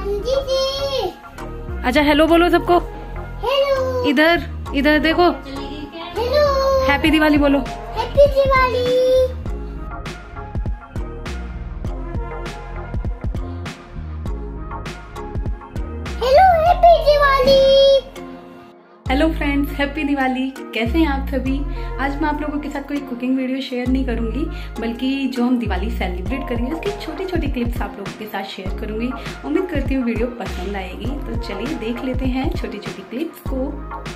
दीदी। अच्छा हेलो बोलो सबको। हेलो। इधर इधर देखो। हेलो। हैप्पी दिवाली बोलो। Happy Diwali. Hello happy Diwali. Hello friends, happy Diwali. कैसे हैं आप सभी। आज मैं आप लोगों के साथ कोई कुकिंग वीडियो शेयर नहीं करूंगी, बल्कि जो हम दिवाली सेलिब्रेट करेंगे उसकी छोटी छोटी क्लिप्स आप लोगों के साथ शेयर करूंगी। उम्मीद करती हूँ वीडियो पसंद आएगी। तो चलिए देख लेते हैं छोटी छोटी क्लिप्स को।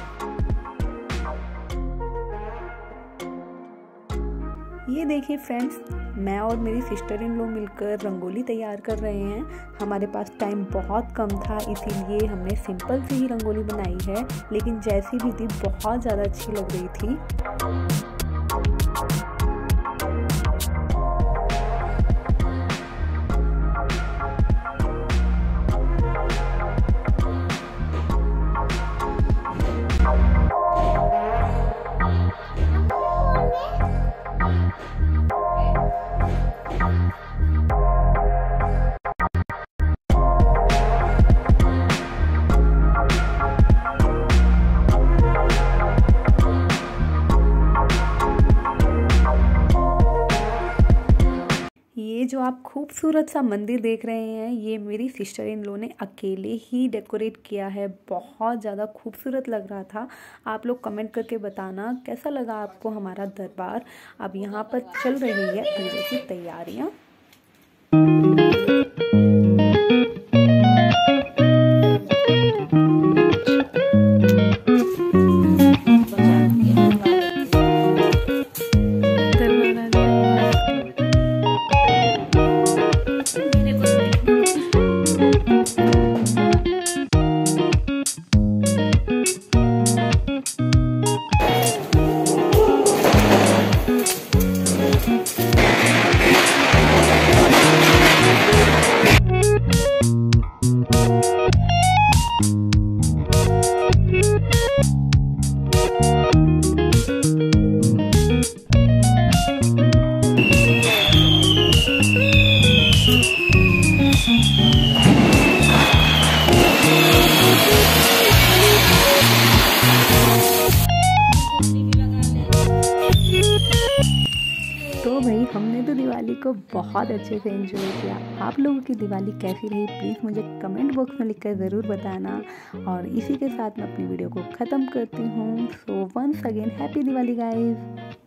ये देखिए फ्रेंड्स, मैं और मेरी सिस्टर इन लोग मिलकर रंगोली तैयार कर रहे हैं। हमारे पास टाइम बहुत कम था, इसीलिए हमने सिंपल सी ही रंगोली बनाई है, लेकिन जैसी भी थी बहुत ज़्यादा अच्छी लग रही थी। ये जो आप खूबसूरत सा मंदिर देख रहे हैं, ये मेरी सिस्टर इन लॉ ने अकेले ही डेकोरेट किया है। बहुत ज़्यादा खूबसूरत लग रहा था। आप लोग कमेंट करके बताना कैसा लगा आपको हमारा दरबार। अब यहाँ पर चल रही है पूजा की तैयारियाँ। तो भाई हमने तो दिवाली को बहुत अच्छे से एंजॉय किया। आप लोगों की दिवाली कैसी रही प्लीज़ मुझे कमेंट बॉक्स में लिखकर ज़रूर बताना। और इसी के साथ मैं अपनी वीडियो को ख़त्म करती हूँ। So once again happy Diwali guys.